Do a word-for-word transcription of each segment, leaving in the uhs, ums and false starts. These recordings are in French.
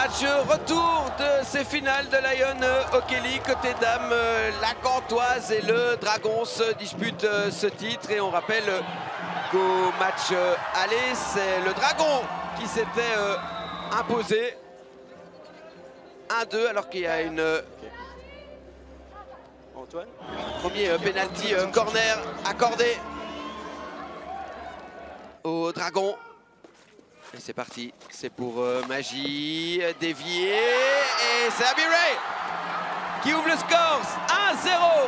Match retour de ces finales de Lion Hockey League. Côté dames, la Gantoise et le Dragon se disputent ce titre. Et on rappelle qu'au match aller, c'est le Dragon qui s'était imposé un deux alors qu'il y a une... Antoine. Premier penalty corner accordé au Dragon. Et c'est parti, c'est pour euh, Magie, dévié, et c'est Abby Ray qui ouvre le score, un zéro.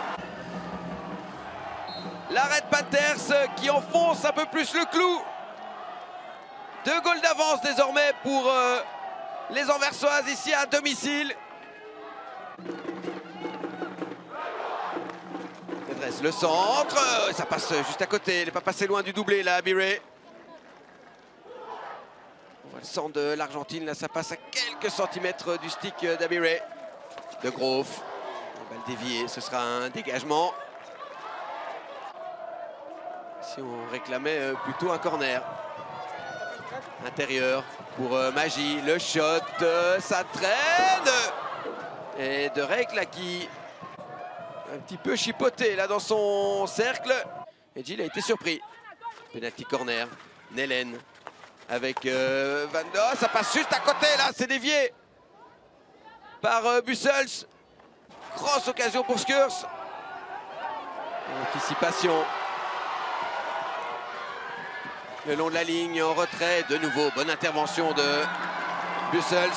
La Red Panthers qui enfonce un peu plus le clou. Deux goals d'avance désormais pour euh, les Anversoises ici à domicile. Adresse le centre, ça passe juste à côté, il n'est pas passé loin du doublé là, Abby Ray. Le centre de l'Argentine, là ça passe à quelques centimètres du stick d'Abby Ray. De Grove, balle déviée, ce sera un dégagement. Si on réclamait plutôt un corner. Intérieur pour Magie, le shot, ça traîne. Et de Règle qui un petit peu chipoté là dans son cercle. Et Gilles a été surpris. Penalty corner, Nellen. Avec euh, Van Doss, ça passe juste à côté là, c'est dévié par euh, Bussels. Grosse occasion pour Skurs. Anticipation. Le long de la ligne, en retrait, de nouveau, bonne intervention de Bussels.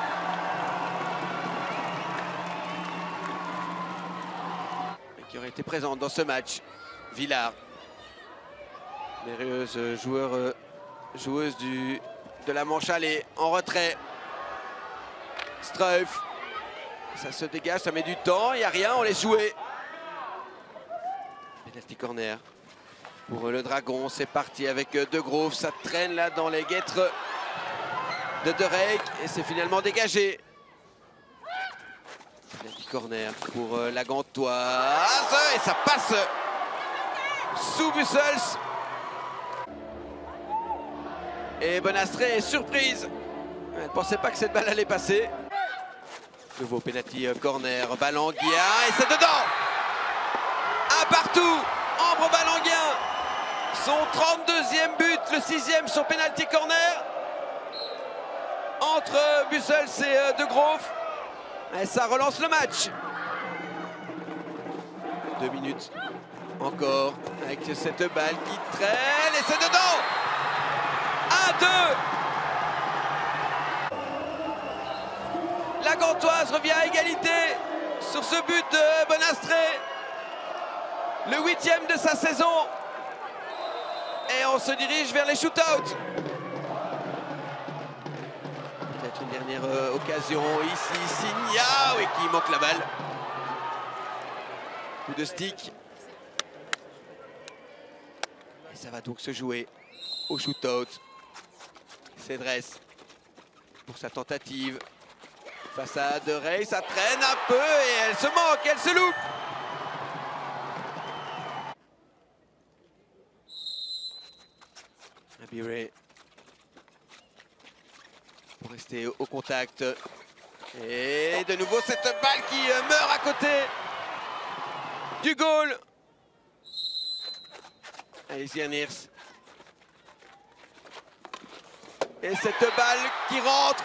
Qui aurait été présente dans ce match. Villard. Mérieuse joueur. Euh, Joueuse du, de la manche allée en retrait. Streuf. Ça se dégage, ça met du temps. Il n'y a rien, on laisse jouer. Penalty corner pour le Dragon. C'est parti avec De Grove. Ça traîne là dans les guêtres de De Reyck. Et c'est finalement dégagé. Penalty corner pour la Gantoise. Et ça passe sous Bussels. Et Bonastré est surprise. Elle ne pensait pas que cette balle allait passer. Nouveau penalty corner, Balanguien, et c'est dedans. Un partout, Ambre Balanguien. Son trente-deuxième but, le sixième, son penalty corner. Entre Bussels et De Grove. Et ça relance le match. Deux minutes encore avec cette balle qui traîne, et c'est dedans. un deux. La Gantoise revient à égalité sur ce but de Bonastré. Le huitième de sa saison. Et on se dirige vers les shootouts. Peut-être une dernière euh, occasion ici. Signa, oui, qui manque la balle. Coup de stick. Et ça va donc se jouer au shootout. Cédresse pour sa tentative face à De Rey, ça traîne un peu et elle se manque, elle se loupe. Abby Ray pour rester au contact. Et de nouveau cette balle qui meurt à côté du goal. Alicia Neers. Et cette balle qui rentre.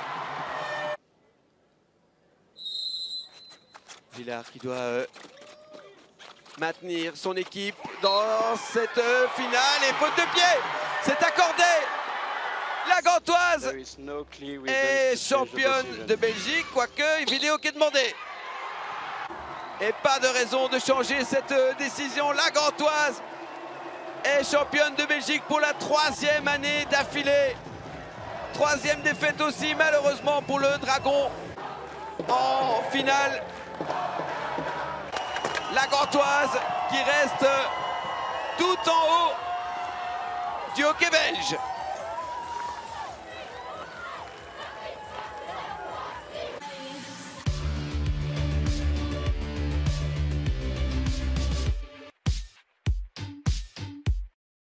Villard qui doit euh, maintenir son équipe dans cette euh, finale. Et faute de pied, c'est accordé. La Gantoise no est championne de Belgique, quoique vidéo qui est demandée. Et pas de raison de changer cette euh, décision. La Gantoise est championne de Belgique pour la troisième année d'affilée. Troisième défaite aussi, malheureusement, pour le Dragon. En finale, la Gantoise qui reste tout en haut du hockey belge.